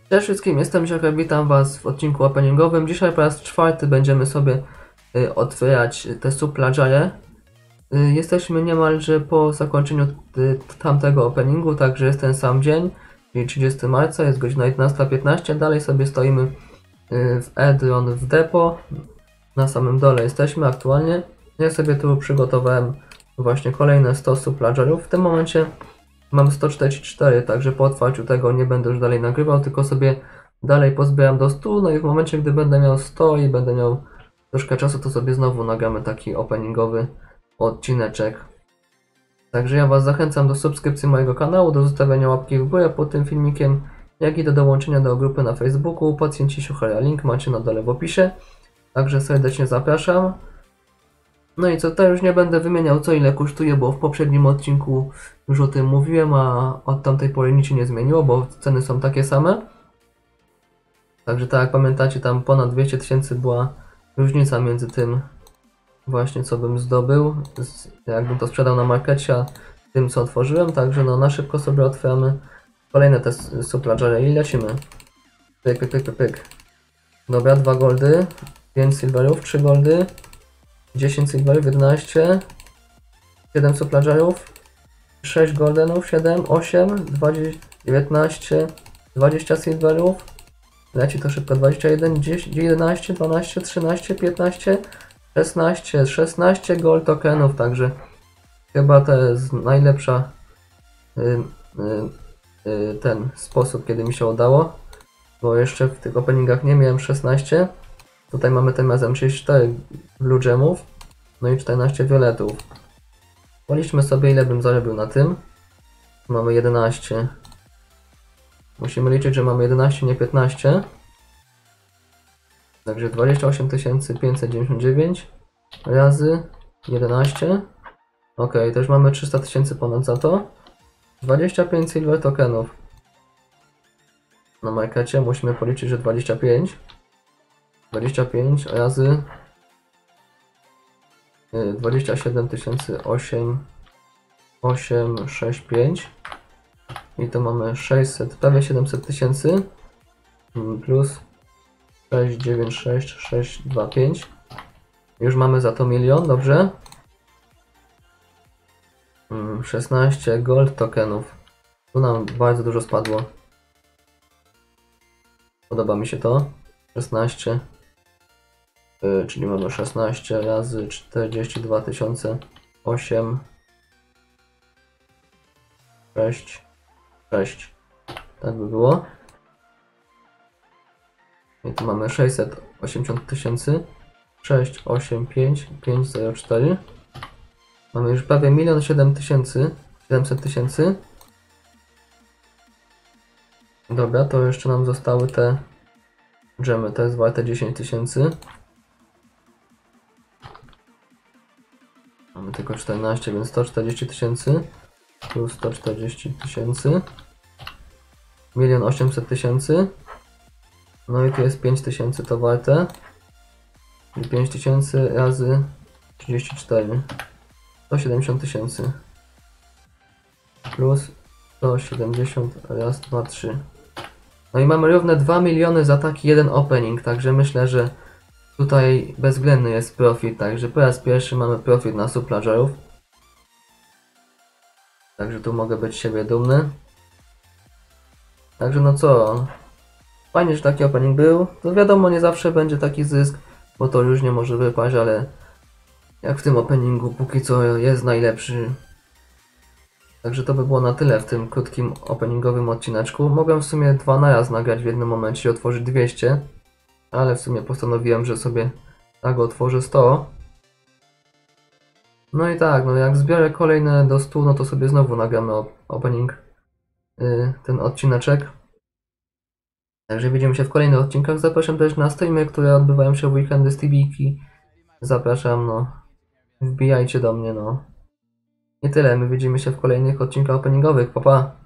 Cześć wszystkim, jestem Ziaka, witam was w odcinku openingowym. Dzisiaj po raz czwarty będziemy sobie otwierać te supplage'e. Jesteśmy niemalże po zakończeniu tamtego openingu, także jest ten sam dzień, czyli 30 marca, jest godzina 11:15. Dalej sobie stoimy w Edron w depo. Na samym dole jesteśmy aktualnie. Ja sobie tu przygotowałem właśnie kolejne 100 supplage'ów. W tym momencie mam 144, także po otwarciu tego nie będę już dalej nagrywał, tylko sobie dalej pozbieram do 100, no i w momencie, gdy będę miał 100 i będę miał troszkę czasu, to sobie znowu nagramy taki openingowy odcineczek. Także ja was zachęcam do subskrypcji mojego kanału, do zostawiania łapki w górę pod tym filmikiem, jak i do dołączenia do grupy na Facebooku Pacjenci Siuchera. Link macie na dole w opisie, także serdecznie zapraszam. No i co, tutaj już nie będę wymieniał co ile kosztuje, bo w poprzednim odcinku już o tym mówiłem, a od tamtej pory nic się nie zmieniło, bo ceny są takie same. Także tak jak pamiętacie, tam ponad 200 000 była różnica między tym właśnie co bym zdobył, jakbym to sprzedał na markecie, a tym co otworzyłem. Także no na szybko sobie otwieramy kolejne te supplage'e i lecimy. Pyk, pyk, pyk, pyk, pyk. Dobra, 2 goldy, 5 silverów, 3 goldy, 10 silverów, 11, 7 supplage'ów, 6 goldenów, 7, 8, 20, 19, 20 silverów, leci to szybko, 21, 10, 11, 12, 13, 15, 16 gold tokenów, także chyba to jest najlepsza ten sposób, kiedy mi się udało, bo jeszcze w tych openingach nie miałem 16, tutaj mamy tym razem 34 blue gemów, no i 14 violetów. Policzmy sobie, ile bym zarobił na tym. Mamy 11. Musimy liczyć, że mamy 11, nie 15. Także 28 599 razy 11. Ok, też mamy 300 000 ponad za to. 25 silver tokenów. Na markecie musimy policzyć, że 25. 25 razy 27 865 i to mamy 600, prawie 700 000 plus 696 625. Już mamy za to 1 000 000, dobrze. 16 gold tokenów. Tu nam bardzo dużo spadło. Podoba mi się to. 16. Czyli mamy 16 razy 42 8 6. Tak by było. I tu mamy 680 000. 6, 8, 5, 5, 0, 4. Mamy już prawie 1 700 000. Dobra, to jeszcze nam zostały te gemy. To jest warte 10 000. Mamy tylko 14, więc 140 000 plus 140 000. 1 800 000. No i tu jest 5000 to warte. I 5000 razy 34. 170 000. Plus 170 raz, 2, 3. No i mamy równe 2 miliony za taki jeden opening, także myślę, że tutaj bezwzględny jest profit, także po raz pierwszy mamy profit na supplage'ów. Także tu mogę być z siebie dumny. Także no co, fajnie, że taki opening był. To wiadomo, nie zawsze będzie taki zysk, bo to różnie może wypaść, ale jak w tym openingu póki co jest najlepszy. Także to by było na tyle w tym krótkim openingowym odcineczku. Mogłem w sumie 2 naraz nagrać w jednym momencie i otworzyć 200, ale w sumie postanowiłem, że sobie tak otworzę 100. No i tak, no jak zbiorę kolejne do 100, no to sobie znowu nagramy opening, ten odcineczek. Także widzimy się w kolejnych odcinkach. Zapraszam też na streamy, które odbywają się w weekendy z TBK. Zapraszam, no. Wbijajcie do mnie, no. I tyle, my widzimy się w kolejnych odcinkach openingowych. Pa, pa!